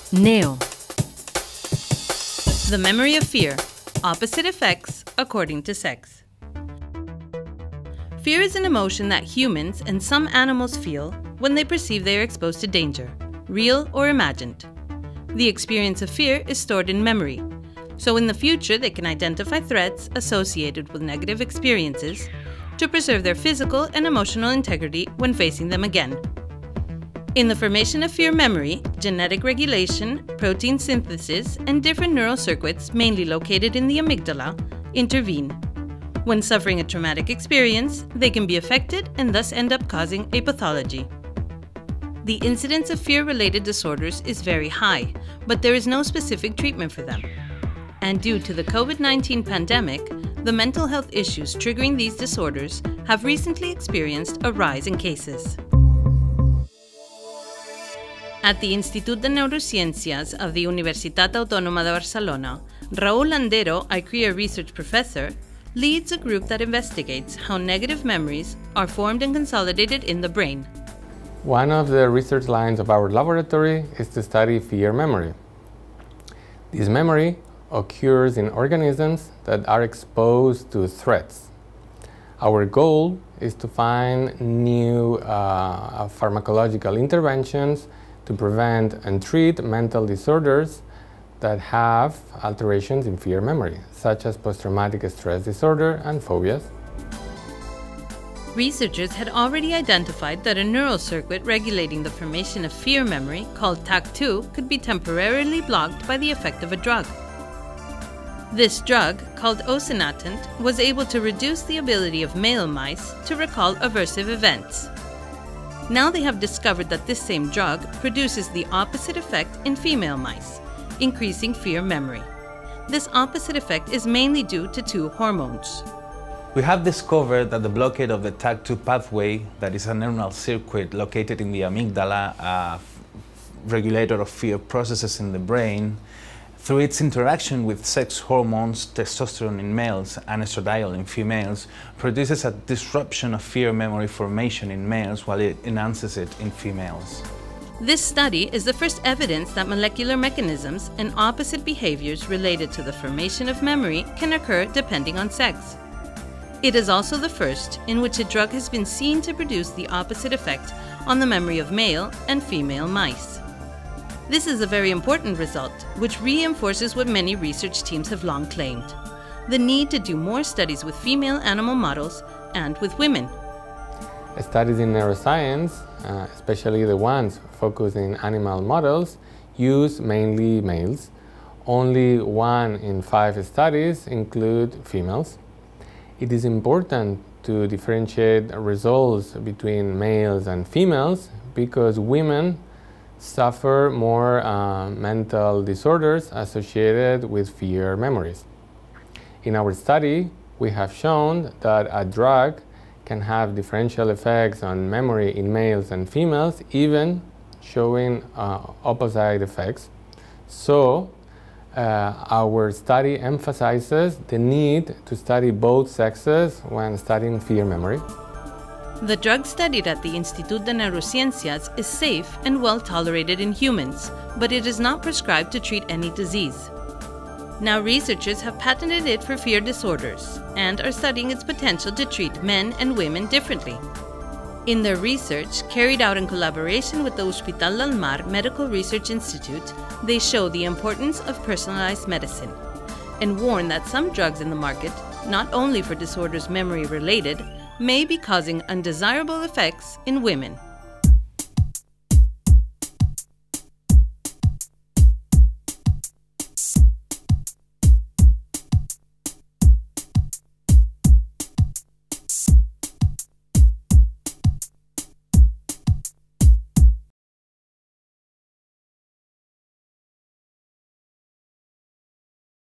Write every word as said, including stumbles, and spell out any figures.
Neo. The memory of fear. Opposite effects according to sex. Fear is an emotion that humans and some animals feel when they perceive they are exposed to danger, real or imagined. The experience of fear is stored in memory, so in the future they can identify threats associated with negative experiences to preserve their physical and emotional integrity when facing them again. In the formation of fear memory, genetic regulation, protein synthesis, and different neural circuits, mainly located in the amygdala, intervene. When suffering a traumatic experience, they can be affected and thus end up causing a pathology. The incidence of fear-related disorders is very high, but there is no specific treatment for them. And due to the COVID nineteen pandemic, the mental health issues triggering these disorders have recently experienced a rise in cases. At the Institut de Neurociències of the Universitat Autònoma de Barcelona, Raül Andero, I C R E A research professor, leads a group that investigates how negative memories are formed and consolidated in the brain. One of the research lines of our laboratory is to study fear memory. This memory occurs in organisms that are exposed to threats. Our goal is to find new uh, pharmacological interventions to prevent and treat mental disorders that have alterations in fear memory, such as post-traumatic stress disorder and phobias. Researchers had already identified that a neural circuit regulating the formation of fear memory, called T A C two, could be temporarily blocked by the effect of a drug. This drug, called osinatant, was able to reduce the ability of male mice to recall aversive events. Now they have discovered that this same drug produces the opposite effect in female mice, increasing fear memory. This opposite effect is mainly due to two hormones. We have discovered that the blockade of the T A C two pathway, that is a neural circuit located in the amygdala, a regulator of fear processes in the brain, through its interaction with sex hormones, testosterone in males and estradiol in females, produces a disruption of fear memory formation in males while it enhances it in females. This study is the first evidence that molecular mechanisms and opposite behaviors related to the formation of memory can occur depending on sex. It is also the first in which a drug has been seen to produce the opposite effect on the memory of male and female mice. This is a very important result, which reinforces what many research teams have long claimed: the need to do more studies with female animal models and with women. Studies in neuroscience, uh, especially the ones focusing on animal models, use mainly males. Only one in five studies include females. It is important to differentiate results between males and females because women suffer more uh, mental disorders associated with fear memories. In our study, we have shown that a drug can have differential effects on memory in males and females, even showing uh, opposite effects. So, uh, our study emphasizes the need to study both sexes when studying fear memory. The drug studied at the Institut de Neurociències is safe and well tolerated in humans, but it is not prescribed to treat any disease. Now researchers have patented it for fear disorders and are studying its potential to treat men and women differently. In their research, carried out in collaboration with the Hospital del Mar Medical Research Institute, they show the importance of personalized medicine and warn that some drugs in the market, not only for disorders memory-related, may be causing undesirable effects in women.